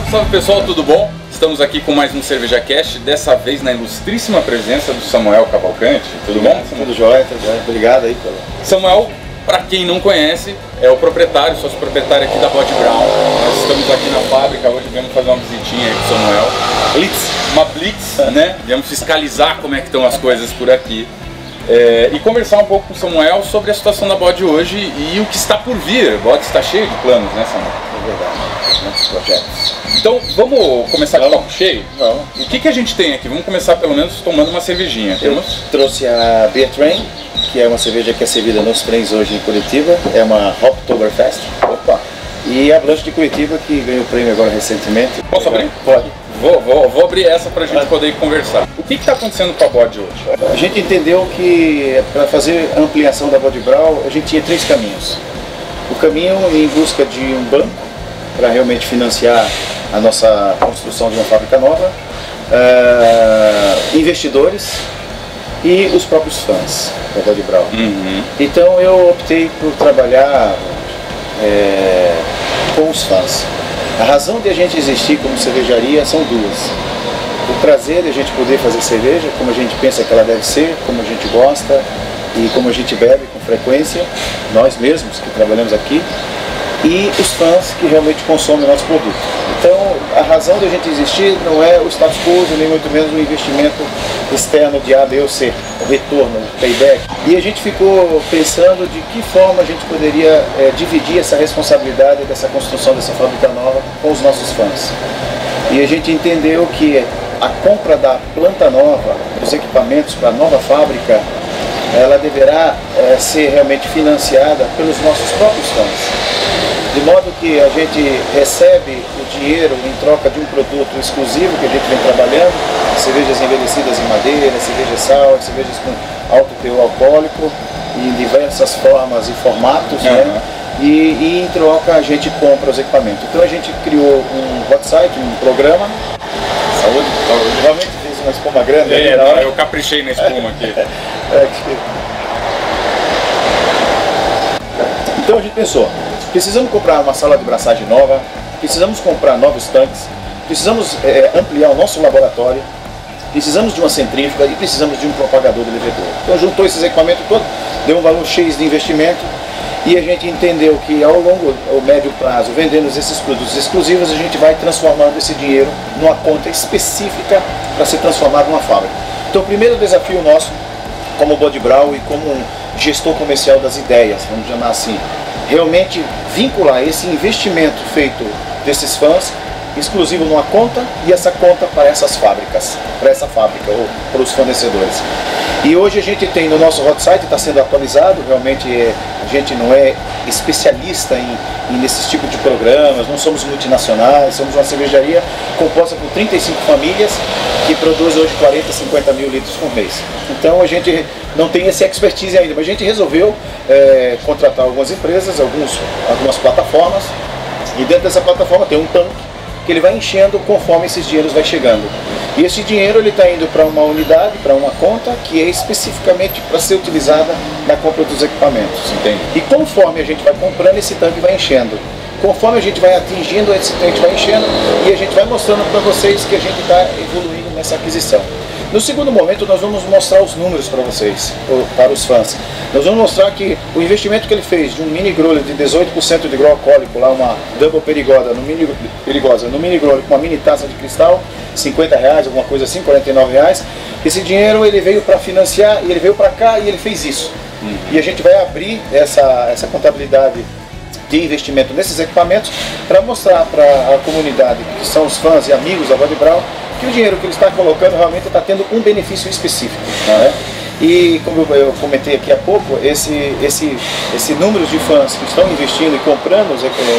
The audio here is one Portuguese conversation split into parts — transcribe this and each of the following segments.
Salve pessoal, tudo bom? Estamos aqui com mais um Cerveja Cast, dessa vez na ilustríssima presença do Samuel Cavalcante. Tudo bom? Tudo jóia, tudo jóia. Obrigado aí pelo... Samuel, para quem não conhece, é o proprietário, sócio proprietário aqui da Bode Brown. Nós estamos aqui na fábrica, hoje viemos fazer uma visitinha aí com o Samuel. Uma blitz, né? Viemos fiscalizar como é que estão as coisas por aqui. E conversar um pouco com o Samuel sobre a situação da Bode hoje e o que está por vir. A Bode está cheio de planos, né, Samuel? É verdade, muitos projetos. Então vamos começar com o copo cheio? Vamos. O que a gente tem aqui? Vamos começar pelo menos tomando uma cervejinha. Eu trouxe a Beer Train, que é uma cerveja que é servida nos trens hoje em Curitiba. É uma Hoptoberfest. Opa! E a Blanche de Curitiba, que ganhou o prêmio agora recentemente. Posso abrir? Pode. Vou abrir essa para a gente poder conversar. O que está acontecendo com a Bode hoje? A gente entendeu que para fazer a ampliação da Bode Brown, a gente tinha três caminhos. O caminho em busca de um banco, para realmente financiar a nossa construção de uma fábrica nova, investidores e os próprios fãs da Bode Brown. Então eu optei por trabalhar com os fãs. A razão de a gente existir como cervejaria são duas. O prazer de a gente poder fazer cerveja como a gente pensa que ela deve ser, como a gente gosta e como a gente bebe com frequência, nós mesmos que trabalhamos aqui, e os fãs que realmente consomem o nosso produto. Então, a razão de a gente existir não é o status quo, nem muito menos o investimento externo de A, B ou C, o retorno, o payback. E a gente ficou pensando de que forma a gente poderia dividir essa responsabilidade dessa construção dessa fábrica nova com os nossos fãs. E a gente entendeu que a compra da planta nova, dos equipamentos para a nova fábrica, ela deverá ser realmente financiada pelos nossos próprios fãs. De modo que a gente recebe o dinheiro em troca de um produto exclusivo que a gente vem trabalhando, cervejas envelhecidas em madeira, cervejas sal, cervejas com alto teor alcoólico, em diversas formas e formatos, né? E em troca a gente compra os equipamentos. Então a gente criou um website, um programa. Saúde, realmente fez uma espuma grande. Eu caprichei na espuma aqui. Então a gente pensou, precisamos comprar uma sala de braçagem nova, precisamos comprar novos tanques, precisamos ampliar o nosso laboratório, precisamos de uma centrífuga e precisamos de um propagador de levedura. Então juntou esses equipamentos todos, deu um valor X de investimento e a gente entendeu que ao longo ou médio prazo, vendendo esses produtos exclusivos, a gente vai transformando esse dinheiro numa conta específica para ser transformado numa fábrica. Então o primeiro desafio nosso, como Bode Brown e como um gestor comercial das ideias, vamos chamar assim, realmente vincular esse investimento feito desses fãs exclusivo numa conta e essa conta para essas fábricas, para essa fábrica ou para os fornecedores. E hoje a gente tem no nosso hot site, está sendo atualizado, realmente a gente não é especialista nesse tipo de programas, não somos multinacionais, somos uma cervejaria composta por 35 famílias que produz hoje 40, 50 mil litros por mês. Então a gente não tem essa expertise ainda, mas a gente resolveu contratar algumas empresas, algumas plataformas, e dentro dessa plataforma tem um tanque que ele vai enchendo conforme esses dinheiros vai chegando. E esse dinheiro ele está indo para uma unidade, para uma conta que é especificamente para ser utilizada na compra dos equipamentos. Entende? E conforme a gente vai comprando, esse tanque vai enchendo. Conforme a gente vai atingindo, esse tanque vai enchendo e a gente vai mostrando para vocês que a gente está evoluindo nessa aquisição. No segundo momento nós vamos mostrar os números para vocês, para os fãs. Nós vamos mostrar que o investimento que ele fez de um mini growler de 18% de grau alcoólico, lá uma double perigosa no mini growler com uma mini taça de cristal, R$50, alguma coisa assim, R$49. Esse dinheiro ele veio para financiar e ele veio para cá e ele fez isso. E a gente vai abrir essa contabilidade de investimento nesses equipamentos para mostrar para a comunidade, que são os fãs e amigos da Bode Brown, que o dinheiro que ele está colocando realmente está tendo um benefício específico. Né? E como eu comentei aqui há pouco, esse número de fãs que estão investindo e comprando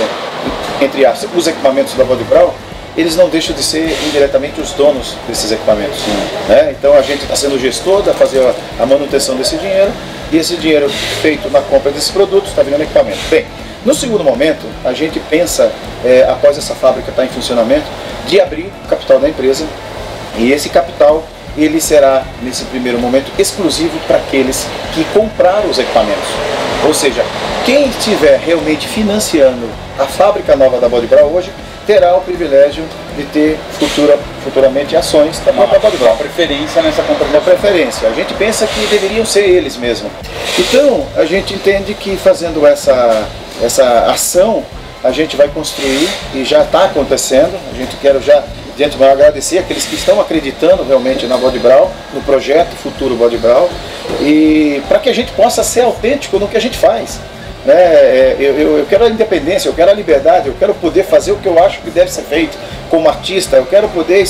entre os equipamentos da Bode Brown, eles não deixam de ser indiretamente os donos desses equipamentos. Né? Então a gente está sendo o gestor de fazer a manutenção desse dinheiro, e esse dinheiro feito na compra desses produtos está virando equipamento. Bem, no segundo momento, a gente pensa, após essa fábrica estar em funcionamento, de abrir o capital da empresa, e esse capital ele será, nesse primeiro momento, exclusivo para aqueles que compraram os equipamentos. Ou seja, quem estiver realmente financiando a fábrica nova da Bode Brown hoje, terá o privilégio de ter futuramente ações da própria Body Brown. Uma preferência nessa compra. Uma preferência. A gente pensa que deveriam ser eles mesmo. Então, a gente entende que fazendo essa ação, a gente vai construir, e já está acontecendo. A gente quer já, de antemão, agradecer aqueles que estão acreditando realmente na Body Brown, no projeto futuro Body Brown, e para que a gente possa ser autêntico no que a gente faz. Eu quero a independência, eu quero a liberdade, eu quero poder fazer o que eu acho que deve ser feito como artista, eu quero poder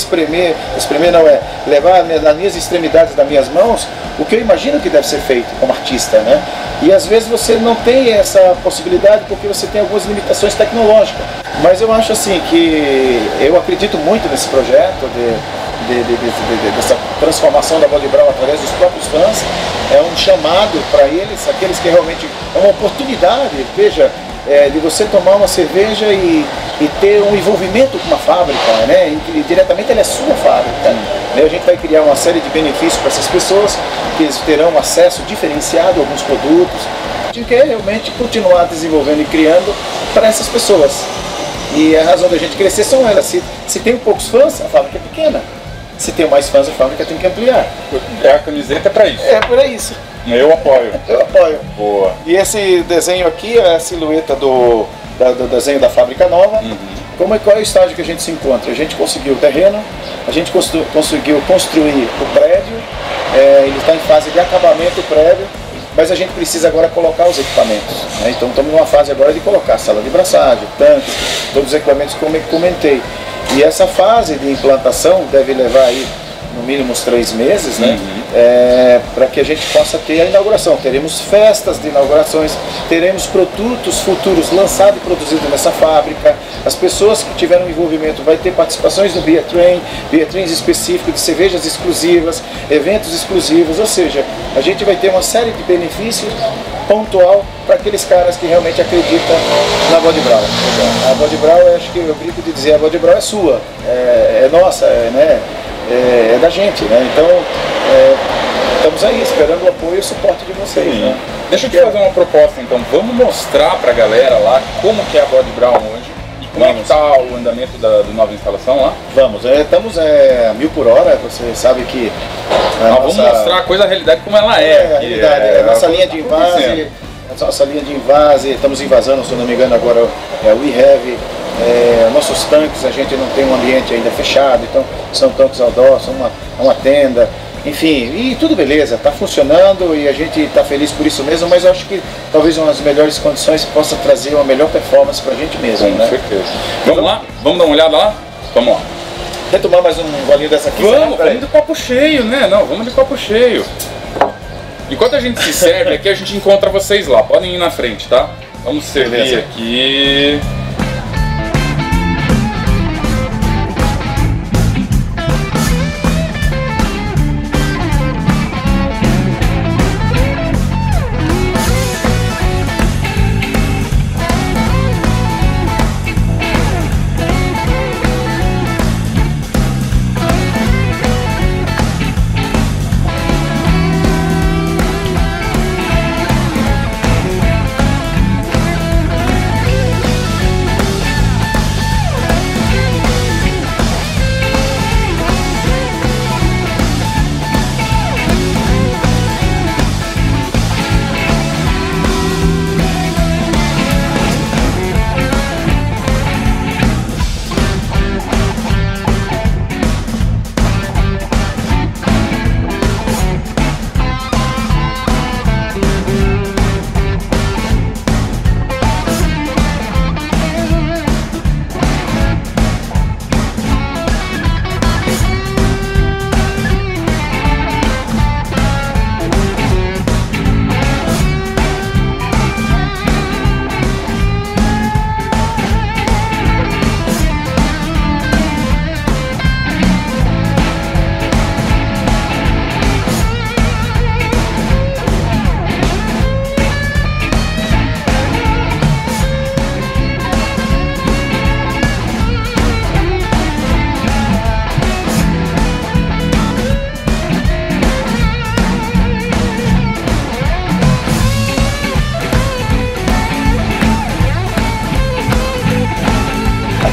levar nas minhas extremidades das minhas mãos o que eu imagino que deve ser feito como artista, né? E às vezes você não tem essa possibilidade porque você tem algumas limitações tecnológicas, mas eu acho assim que eu acredito muito nesse projeto dessa transformação da Body Brown através dos próprios fãs. É um chamado para eles, aqueles que realmente é uma oportunidade, veja, de você tomar uma cerveja e ter um envolvimento com uma fábrica, né? E diretamente ela é sua fábrica. A gente vai criar uma série de benefícios para essas pessoas, que eles terão acesso diferenciado a alguns produtos. A gente quer realmente continuar desenvolvendo e criando para essas pessoas. E a razão da gente crescer são elas. Se tem poucos fãs, a fábrica é pequena. Se tem mais fãs, a fábrica tem que ampliar. A camiseta é para isso. É para isso. Eu apoio. Eu apoio. Boa. E esse desenho aqui é a silhueta do desenho da fábrica nova. Qual é o estágio que a gente se encontra? A gente conseguiu o terreno, a gente conseguiu construir o prédio, ele está em fase de acabamento o prédio, mas a gente precisa agora colocar os equipamentos. Né? Então estamos numa fase agora de colocar a sala de braçagem, tanques, todos os equipamentos como eu comentei. E essa fase de implantação deve levar aí no mínimo uns 3 meses, né? Para que a gente possa ter a inauguração. Teremos festas de inaugurações, teremos produtos futuros lançados e produzidos nessa fábrica. As pessoas que tiveram envolvimento vai ter participações no Beer Trains específicos, de cervejas exclusivas, eventos exclusivos, ou seja, a gente vai ter uma série de benefícios pontual para aqueles caras que realmente acreditam na Body Brown. A Body Brown, eu acho que eu brinco de dizer, a Body Brown é sua, é nossa, é da gente, né? Então, estamos aí esperando o apoio e o suporte de vocês. Né? Deixa eu te fazer uma proposta então, vamos mostrar pra galera lá como que é a Body Brown hoje e como é que tá o andamento da nova instalação lá? Vamos, estamos a 1000 por hora, você sabe que vamos mostrar a coisa, a realidade como ela é. A realidade, a nossa linha de invase, estamos invasando, se eu não me engano agora é o WeHave. Nossos tanques, a gente não tem um ambiente ainda fechado, então são tanques outdoor, são uma tenda, enfim, e tudo beleza, está funcionando e a gente está feliz por isso mesmo, mas eu acho que talvez umas melhores condições possa trazer uma melhor performance para a gente mesmo. Com certeza. Vamos lá? Vamos dar uma olhada lá? Vamos lá. Quer tomar mais um golinho dessa aqui? Vamos de copo cheio, né? Não, vamos de copo cheio. Enquanto a gente se serve aqui, a gente encontra vocês lá, podem ir na frente, tá? Vamos servir aqui.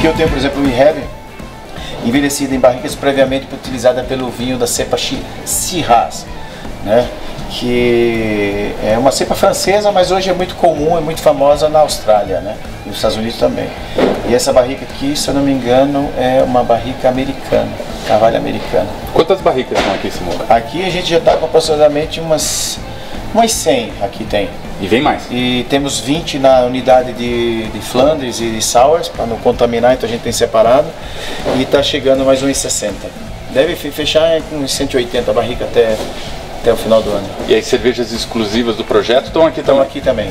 Aqui eu tenho, por exemplo, o Rehab, envelhecida em barricas previamente utilizada pelo vinho da cepa Shiraz, né? Que é uma cepa francesa, mas hoje é muito comum, é muito famosa na Austrália, né? E nos Estados Unidos também. E essa barrica aqui, se eu não me engano, é uma barrica americana, carvalho americano. Quantas barricas estão aqui, Simão? Aqui a gente já está com aproximadamente umas 100 aqui tem. E vem mais? E temos 20 na unidade de Flandres e de Sours, para não contaminar, então a gente tem separado. E está chegando mais uns 60. Deve fechar com uns 180 barricas até o final do ano. E as cervejas exclusivas do projeto estão aqui também? Estão aqui também.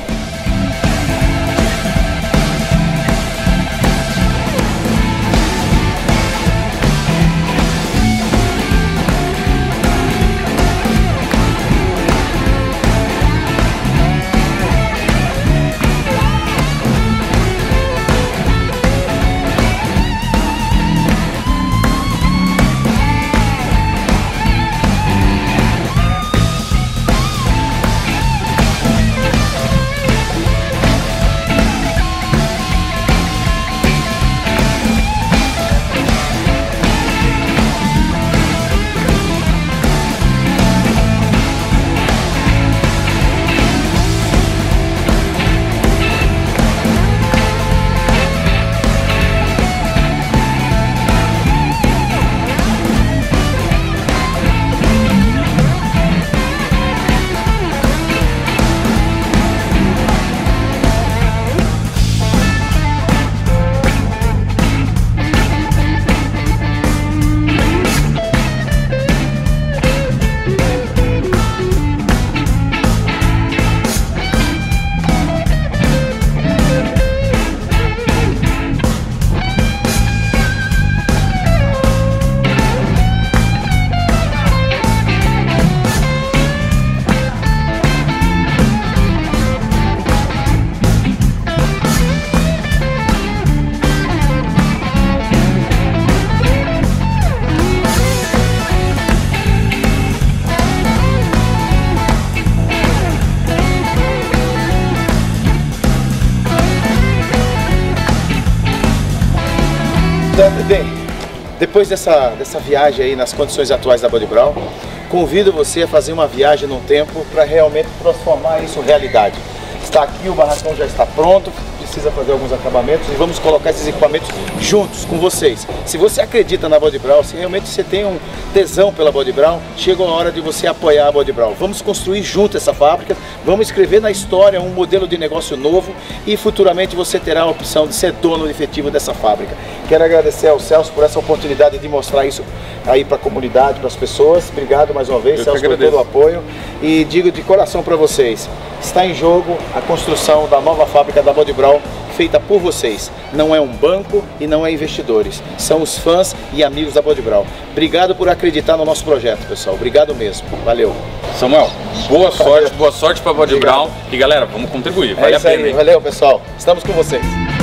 Bem, depois dessa viagem aí nas condições atuais da Bode Brown, convido você a fazer uma viagem no tempo para realmente transformar isso em realidade. Está aqui, o barracão já está pronto, precisa fazer alguns acabamentos e vamos colocar esses equipamentos juntos com vocês. Se você acredita na Bode Brown, se realmente você tem um tesão pela Bode Brown, chegou a hora de você apoiar a Bode Brown. Vamos construir junto essa fábrica, vamos escrever na história um modelo de negócio novo e futuramente você terá a opção de ser dono efetivo dessa fábrica. Quero agradecer ao Celso por essa oportunidade de mostrar isso aí para a comunidade, para as pessoas. Obrigado mais uma vez, Celso, por todo o apoio. E digo de coração para vocês, está em jogo a construção da nova fábrica da Bode Brown, feita por vocês. Não é um banco e não é investidores. São os fãs e amigos da Bode Brown. Obrigado por acreditar no nosso projeto, pessoal. Obrigado mesmo. Valeu. Samuel, boa sorte para a Bode Brown. E galera, vamos contribuir. Vale a pena, hein? Valeu, pessoal. Estamos com vocês.